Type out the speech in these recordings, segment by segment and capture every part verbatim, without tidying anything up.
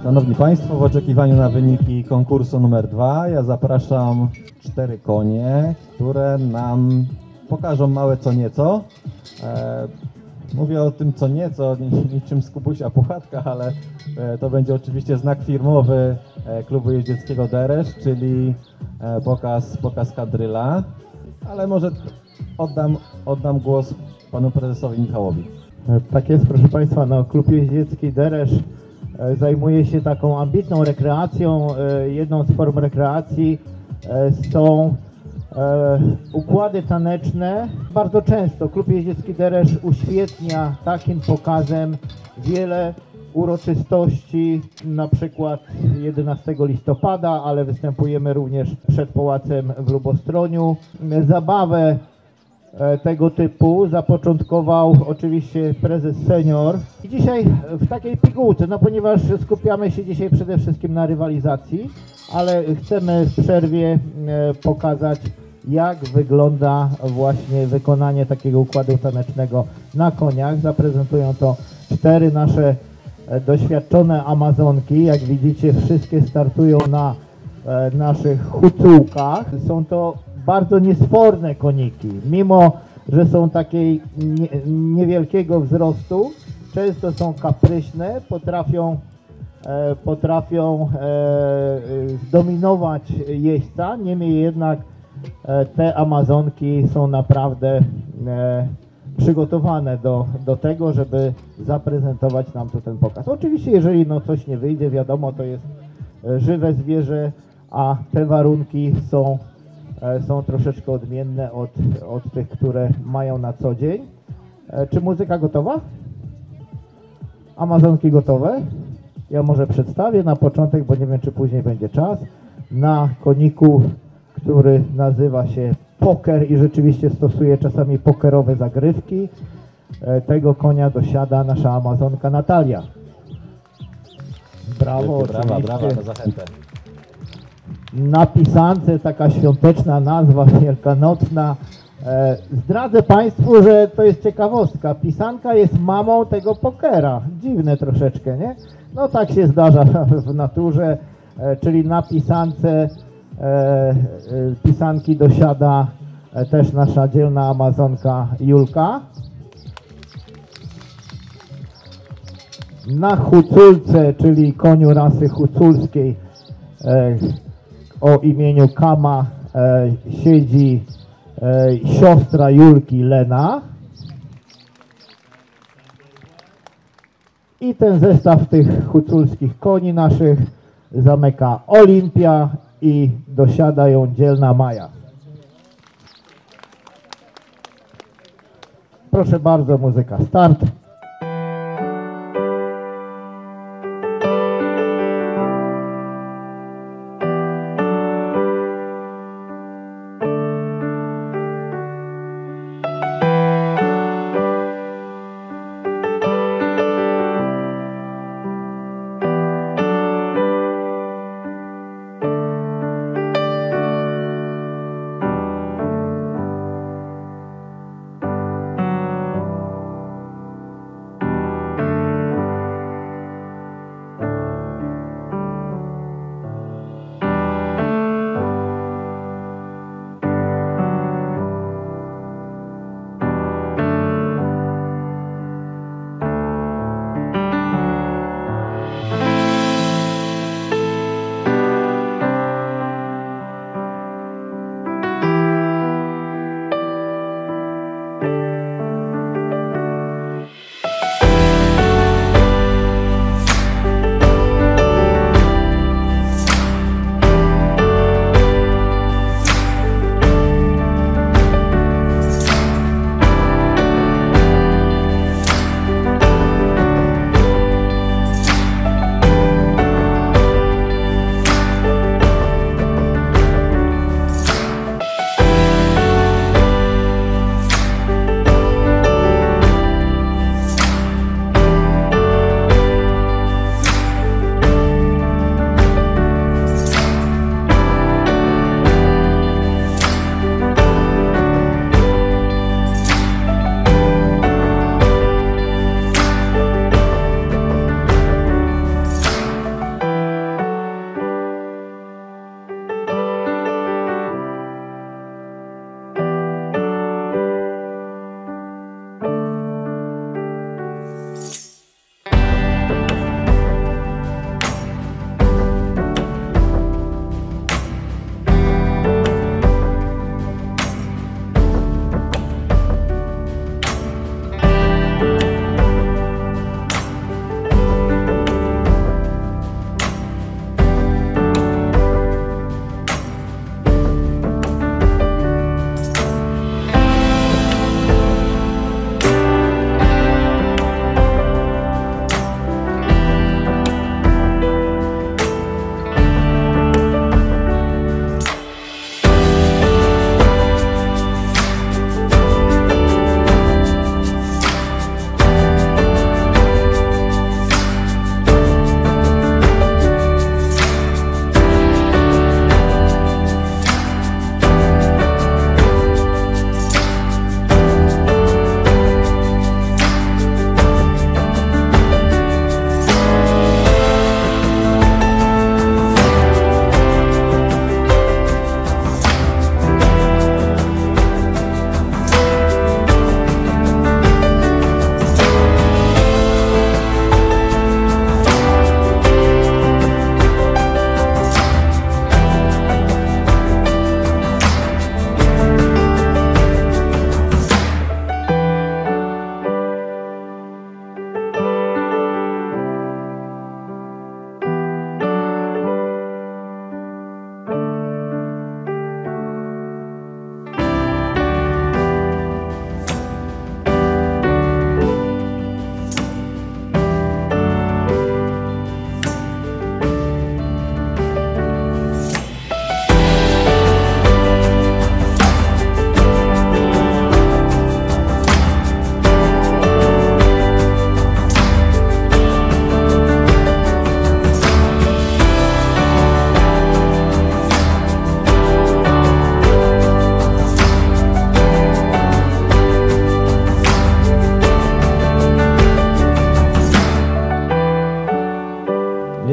Szanowni Państwo, w oczekiwaniu na wyniki konkursu numer dwa ja zapraszam cztery konie, które nam pokażą małe co nieco. E, mówię o tym co nieco, niczym z Kubusia Puchatka, ale e, to będzie oczywiście znak firmowy e, klubu jeździeckiego Deresz, czyli e, pokaz, pokaz kadryla. Ale może oddam, oddam głos panu prezesowi Michałowi. Tak jest, proszę Państwa, no, klub jeździecki Deresz zajmuje się taką ambitną rekreacją. Jedną z form rekreacji są układy taneczne. Bardzo często klub jeździecki Deresz uświetnia takim pokazem wiele uroczystości, na przykład jedenastego listopada, ale występujemy również przed Pałacem w Lubostroniu. Zabawę tego typu zapoczątkował oczywiście prezes senior. I dzisiaj w takiej pigułce, no ponieważ skupiamy się dzisiaj przede wszystkim na rywalizacji, ale chcemy w przerwie pokazać, jak wygląda właśnie wykonanie takiego układu tanecznego na koniach. Zaprezentują to cztery nasze doświadczone Amazonki. Jak widzicie, wszystkie startują na naszych hucułkach. Są to bardzo niesforne koniki, mimo że są takiej nie, niewielkiego wzrostu, często są kapryśne, potrafią, e, potrafią e, zdominować jeźdźca, niemniej jednak e, te Amazonki są naprawdę e, przygotowane do, do tego, żeby zaprezentować nam tu ten pokaz. Oczywiście, jeżeli no coś nie wyjdzie, wiadomo, to jest e, żywe zwierzę, a te warunki są są troszeczkę odmienne od, od tych, które mają na co dzień. Czy muzyka gotowa? Amazonki gotowe? Ja może przedstawię na początek, bo nie wiem, czy później będzie czas. Na koniku, który nazywa się Poker i rzeczywiście stosuje czasami pokerowe zagrywki, tego konia dosiada nasza Amazonka Natalia. Brawo, brawa, brawa na zachętę. Na pisance taka świąteczna nazwa wielkanocna. E, zdradzę Państwu, że to jest ciekawostka. Pisanka jest mamą tego pokera. Dziwne troszeczkę, nie? No tak się zdarza w naturze, e, czyli na pisance e, e, pisanki dosiada e, też nasza dzielna Amazonka Julka. Na huculce, czyli koniu rasy huculskiej, e, o imieniu Kama e, siedzi e, siostra Julki Lena. I ten zestaw tych huculskich koni naszych zamyka Olimpia i dosiada ją dzielna Maja. Proszę bardzo, muzyka start.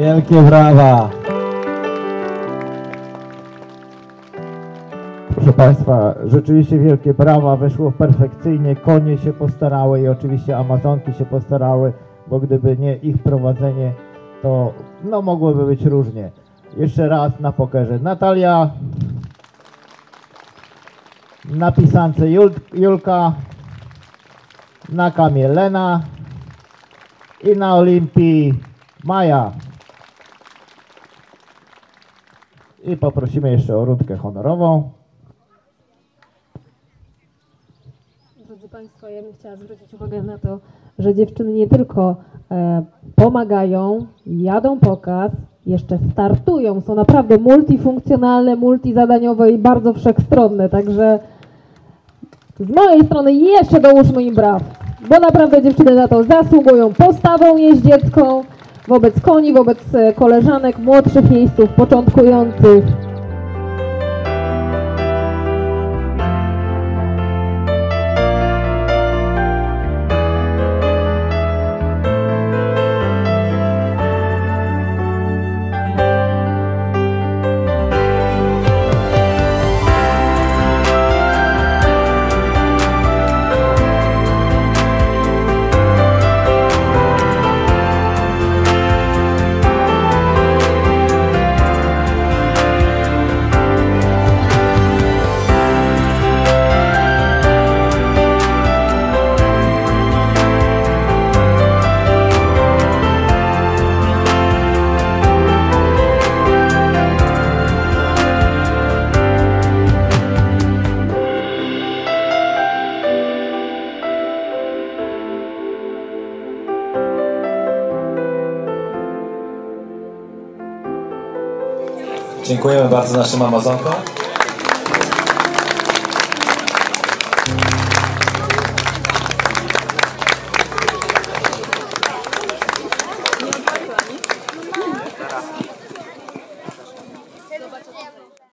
Wielkie brawa! Proszę Państwa, rzeczywiście wielkie brawa, weszło perfekcyjnie, konie się postarały i oczywiście Amazonki się postarały, bo gdyby nie ich prowadzenie, to no mogłoby być różnie. Jeszcze raz na pokerze Natalia, na pisance Jul Julka, na kamie Lena i na Olimpii Maja. I poprosimy jeszcze o rundkę honorową. Drodzy Państwo, ja bym chciała zwrócić uwagę na to, że dziewczyny nie tylko e, pomagają, jadą pokaz, jeszcze startują, są naprawdę multifunkcjonalne, multizadaniowe i bardzo wszechstronne, także z mojej strony jeszcze dołóżmy im braw, bo naprawdę dziewczyny na to zasługują postawą jeździecką, wobec koni, wobec koleżanek, młodszych jeźdźców, początkujących. Dziękujemy bardzo naszym Amazonkom.